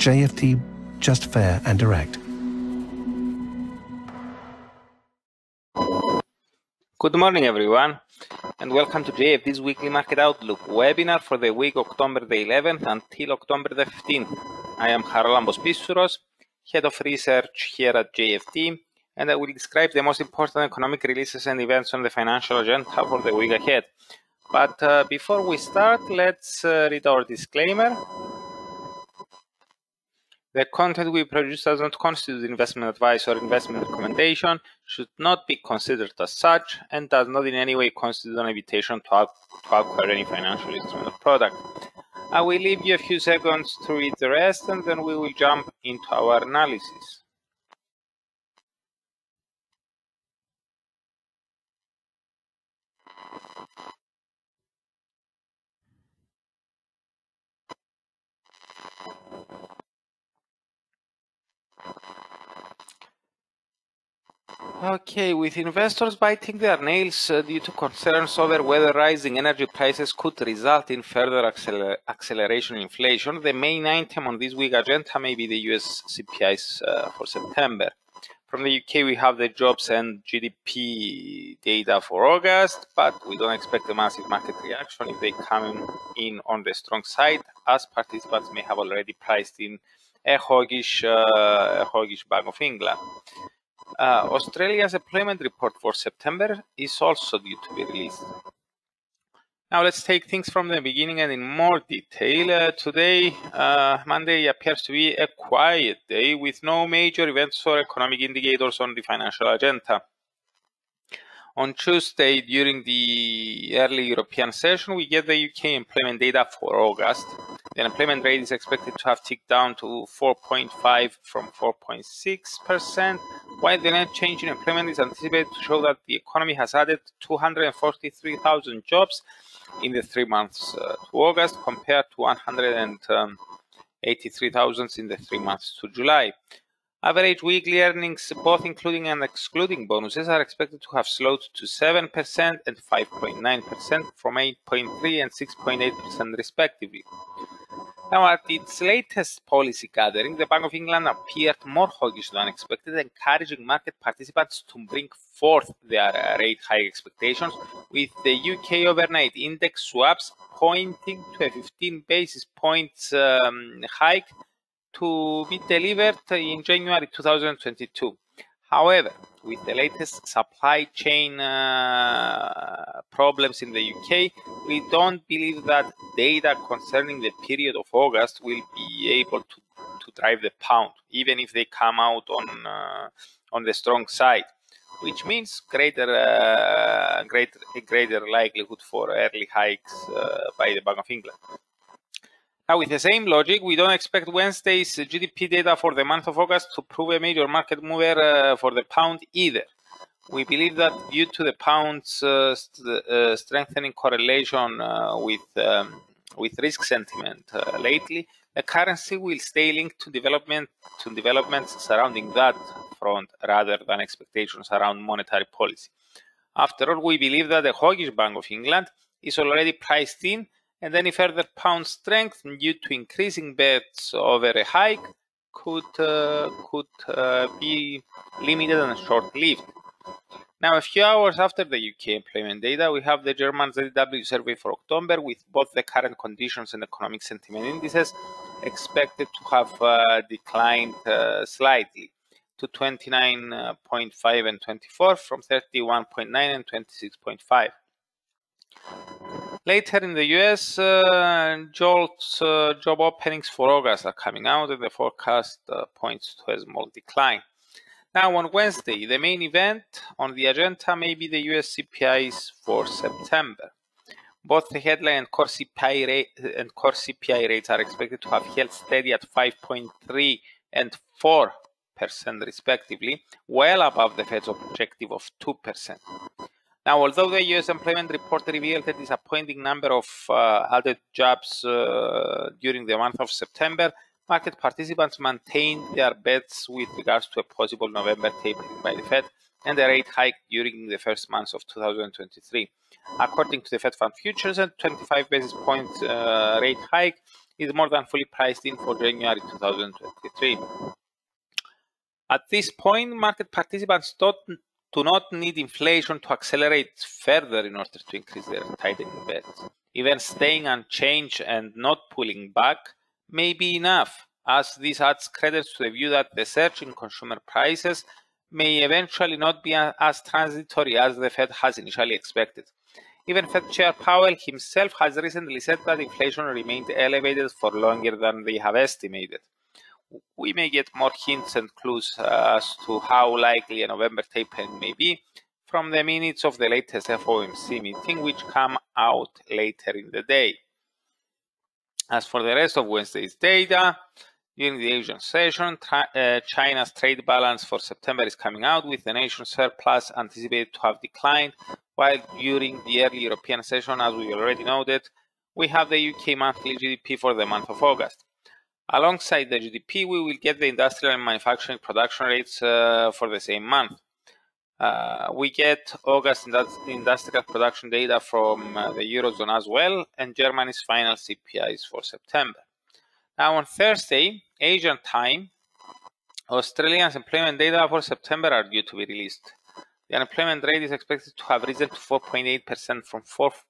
JFD, just fair and direct. Good morning, everyone, and welcome to JFD's Weekly Market Outlook webinar for the week October the 11th until October the 15th. I am Charalambos Pissouros, Head of Research here at JFD, and I will describe the most important economic releases and events on the financial agenda for the week ahead. But before we start, let's read our disclaimer. The content we produce does not constitute investment advice or investment recommendation, should not be considered as such, and does not in any way constitute an invitation to acquire any financial instrument or product. I will leave you a few seconds to read the rest, and then we will jump into our analysis. Okay, with investors biting their nails due to concerns over whether rising energy prices could result in further acceleration in inflation, the main item on this week's agenda may be the US CPIs for September. From the UK, we have the jobs and GDP data for August, but we don't expect a massive market reaction if they come in on the strong side, as participants may have already priced in a hawkish Bank of England. Australia's employment report for September is also due to be released. Now let's take things from the beginning and in more detail. Today, Monday, appears to be a quiet day with no major events or economic indicators on the financial agenda. On Tuesday, during the early European session, we get the UK employment data for August. The unemployment rate is expected to have ticked down to 4.5 from 4.6%, while the net change in employment is anticipated to show that the economy has added 243,000 jobs in the 3 months to August, compared to 183,000 in the 3 months to July. Average weekly earnings, both including and excluding bonuses, are expected to have slowed to 7% and 5.9% from 8.3% and 6.8% respectively. Now, at its latest policy gathering, the Bank of England appeared more hawkish than expected, encouraging market participants to bring forth their rate hike expectations, with the UK overnight index swaps pointing to a 15 basis points hike to be delivered in January 2022. However, with the latest supply chain problems in the UK, we don't believe that data concerning the period of August will be able to drive the pound, even if they come out on the strong side, which means greater likelihood for early hikes by the Bank of England. Now, with the same logic, we don't expect Wednesday's GDP data for the month of August to prove a major market mover for the pound either. We believe that due to the pound's strengthening correlation with risk sentiment lately, the currency will stay linked to developments surrounding that front rather than expectations around monetary policy. After all, we believe that the hawkish Bank of England is already priced in, and any further pound strength due to increasing bets over a hike could be limited and short-lived. Now, a few hours after the UK employment data, we have the German ZEW survey for October, with both the current conditions and economic sentiment indices expected to have declined slightly to 29.5 and 24 from 31.9 and 26.5. Later in the US, JOLTS job openings for August are coming out, and the forecast points to a small decline. Now, on Wednesday, the main event on the agenda may be the US CPIs for September. Both the headline and core CPI rates are expected to have held steady at 5.3 and 4% respectively, well above the Fed's objective of 2%. Now, although the US employment report revealed a disappointing number of added jobs during the month of September, market participants maintained their bets with regards to a possible November tapering by the Fed and a rate hike during the first months of 2023. According to the Fed Fund Futures, a 25 basis point rate hike is more than fully priced in for January 2023. At this point, market participants do not need inflation to accelerate further in order to increase their tightening bets. Even staying unchanged and not pulling back may be enough, as this adds credit to the view that the surge in consumer prices may eventually not be as transitory as the Fed has initially expected. Even Fed Chair Powell himself has recently said that inflation remained elevated for longer than they have estimated. We may get more hints and clues as to how likely a November tapering may be from the minutes of the latest FOMC meeting, which come out later in the day. As for the rest of Wednesday's data, during the Asian session, China's trade balance for September is coming out, with the nation's surplus anticipated to have declined, while during the early European session, as we already noted, we have the UK monthly GDP for the month of August. Alongside the GDP, we will get the industrial and manufacturing production rates for the same month. We get August industrial production data from the Eurozone as well, and Germany's final CPIs for September. Now on Thursday, Asian time, Australia's employment data for September are due to be released. The unemployment rate is expected to have risen to 4.8% from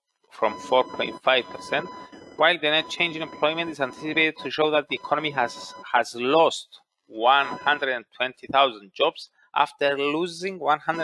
4.5%, while the net change in employment is anticipated to show that the economy has lost 120,000 jobs after losing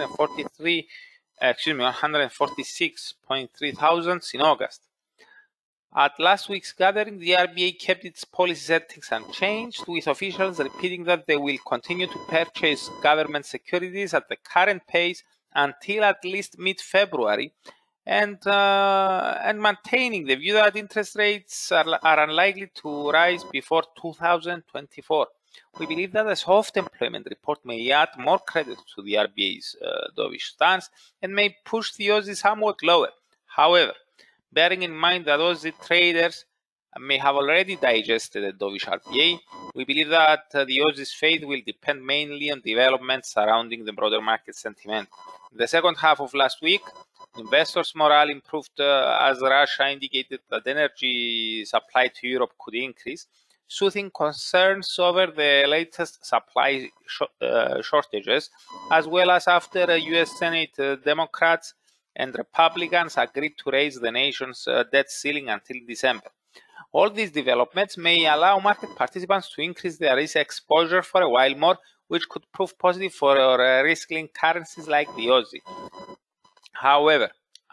146.3 thousand in August. At last week's gathering, the RBA kept its policy settings unchanged, with officials repeating that they will continue to purchase government securities at the current pace until at least mid-February, and maintaining the view that interest rates are unlikely to rise before 2024. We believe that a soft employment report may add more credit to the RBA's dovish stance and may push the Aussie somewhat lower. However, bearing in mind that Aussie traders may have already digested the dovish RBA, we believe that the Aussie's fate will depend mainly on developments surrounding the broader market sentiment. In the second half of last week, investors' morale improved as Russia indicated that energy supply to Europe could increase, soothing concerns over the latest supply shortages, as well as after US Senate Democrats and Republicans agreed to raise the nation's debt ceiling until December. All these developments may allow market participants to increase their risk exposure for a while more, which could prove positive for risk-linked currencies like the Aussie. However,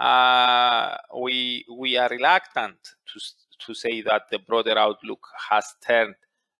we are reluctant to say that the broader outlook has turned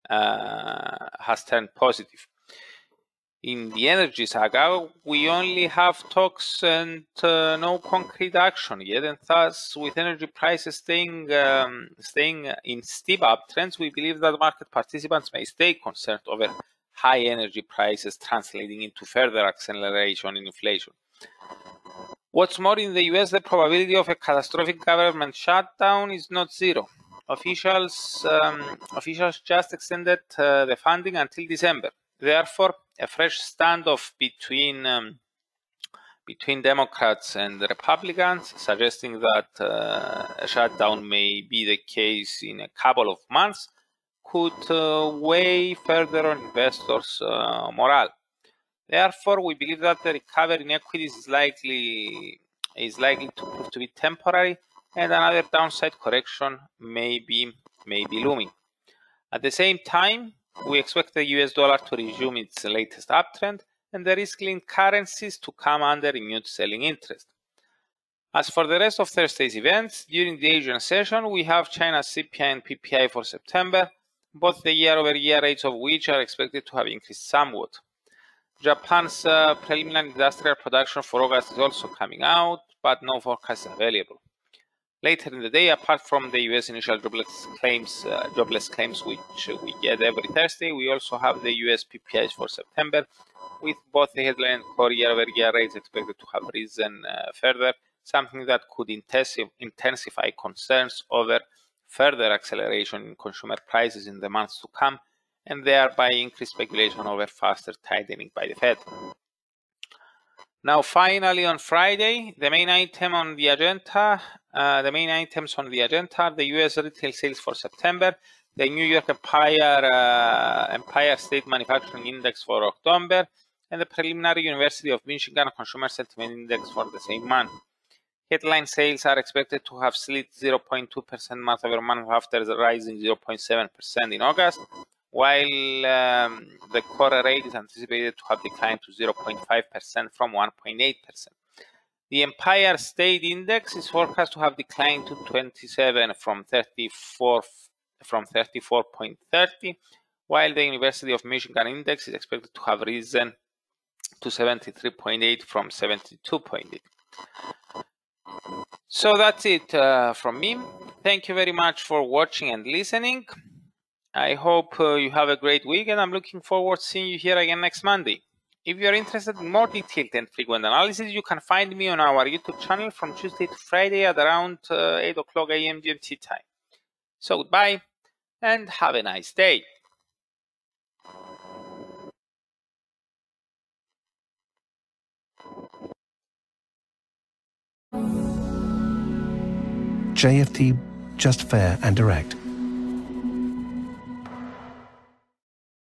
positive. In the energy saga, we only have talks and no concrete action yet, and thus, with energy prices staying in steep uptrends, we believe that market participants may stay concerned over high energy prices translating into further acceleration in inflation. What's more, in the US, the probability of a catastrophic government shutdown is not zero. Officials just extended the funding until December. Therefore, a fresh standoff between Democrats and Republicans, suggesting that a shutdown may be the case in a couple of months, could weigh further on investors' morale. Therefore, we believe that the recovery in equities is likely to prove to be temporary, and another downside correction may be looming. At the same time, we expect the US dollar to resume its latest uptrend and the risk-linked currencies to come under renewed selling interest. As for the rest of Thursday's events, during the Asian session, we have China's CPI and PPI for September, both the year-over-year rates of which are expected to have increased somewhat. Japan's preliminary industrial production for August is also coming out, but no forecast is available. Later in the day, apart from the US initial jobless claims which we get every Thursday, we also have the US PPIs for September, with both the headline and core year-over-year rates expected to have risen further, something that could intensify concerns over further acceleration in consumer prices in the months to come, and thereby increase speculation over faster tightening by the Fed. Now, finally, on Friday, the main items on the agenda are the US retail sales for September, the New York Empire State Manufacturing Index for October, and the preliminary University of Michigan Consumer Sentiment Index for the same month. Headline sales are expected to have slid 0.2% month over month after rising 0.7% in August, while the core rate is anticipated to have declined to 0.5% from 1.8%. The Empire State Index is forecast to have declined to 27 from 34.30, while the University of Michigan Index is expected to have risen to 73.8 from 72.8. So that's it from me. Thank you very much for watching and listening. I hope you have a great week, and I'm looking forward to seeing you here again next Monday. If you're interested in more detailed and frequent analysis, you can find me on our YouTube channel from Tuesday to Friday at around 8 o'clock a.m. GMT time. So goodbye and have a nice day. JFD, just fair and direct.